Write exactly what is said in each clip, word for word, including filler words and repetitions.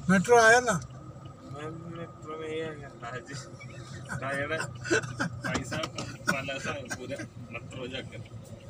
Metro आया ना? Metro में ये है आज टायर्ड पैसा वाला सा पूरा मेट्रो जाकर।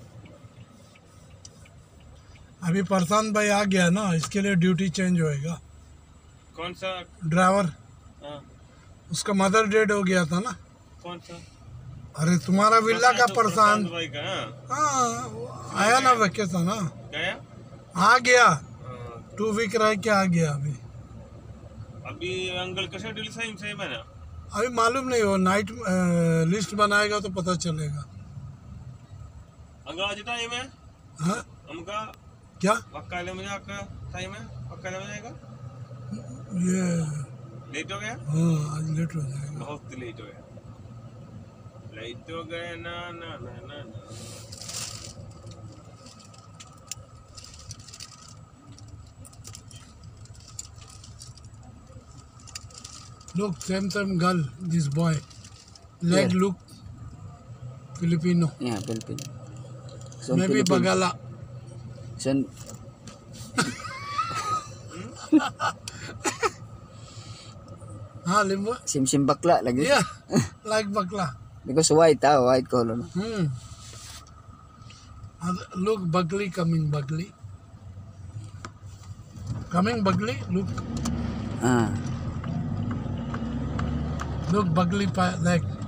अभी प्रशांत भाई आ गया ना, इसके लिए ड्यूटी चेंज होएगा। कौन सा ड्राइवर? हाँ। उसका मदर डेड हो गया था ना। कौन सा? अरे तुम्हारा विला का प्रशांत भाई का? हाँ आया ना वेकेशन। हाँ गया? आ गया, हाँ। टू वीक रह के आ गया। अभी अभी अंकल का शेड्यूल सही सही है ना? अभी मालूम नहीं, हो नाइट लिस्ट बनाएगा तो पता चलेगा। अंकल आज टाइम है? हाँ हमका क्या वकाले में जाकर टाइम है? वकाले में जाएगा? ये? लेट हो गया? हाँ आज लेट हो जाएगा। बहुत लेट हो गया। लेट हो गया ना ना ना ना, ना। Look, same same girl, this boy. Leg Yeah. look Filipino. Yeah, Filipino. So Maybe Philippines. Bagala. Son, हाँ limbo. sim-sim bakla lagi. Yeah, like Bakla. Because white, ah, white color. No? Hmm. Other- Look, Bagli coming, Bagli. Coming, Bagli. Look, Ah, look, Bagli pa- like